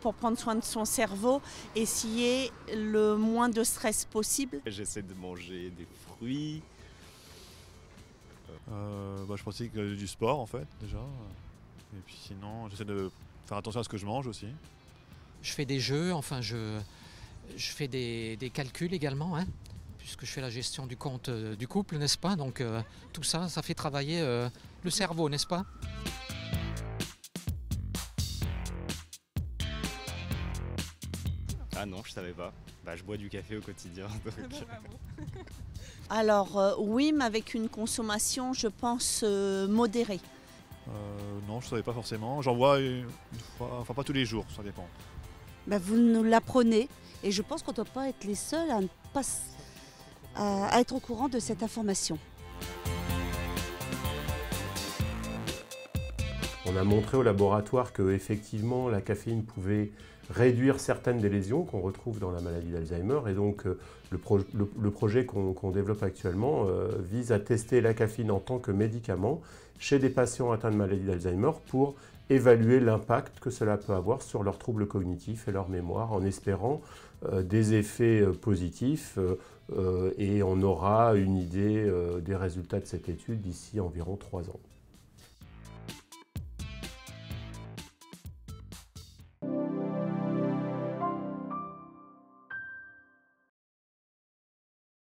pour prendre soin de son cerveau et essayer le moins de stress possible. J'essaie de manger des fruits. Je pratique du sport en fait déjà. Et puis sinon, j'essaie de faire attention à ce que je mange aussi. Je fais des jeux, enfin je fais des calculs également, hein, puisque je fais la gestion du compte du couple, n'est-ce pas? Donc tout ça, ça fait travailler le cerveau, n'est-ce pas? Ah non, je savais pas. Je bois du café au quotidien. Donc... Alors oui, mais avec une consommation, je pense, modérée. Non, je savais pas forcément. J'en bois une fois, enfin pas tous les jours, ça dépend. Vous nous l'apprenez et je pense qu'on ne doit pas être les seuls à être au courant de cette information. On a montré au laboratoire que effectivement la caféine pouvait réduire certaines des lésions qu'on retrouve dans la maladie d'Alzheimer et donc le projet qu'on développe actuellement vise à tester la caféine en tant que médicament chez des patients atteints de maladie d'Alzheimer pour évaluer l'impact que cela peut avoir sur leurs troubles cognitifs et leur mémoire en espérant des effets positifs et on aura une idée des résultats de cette étude d'ici environ 3 ans.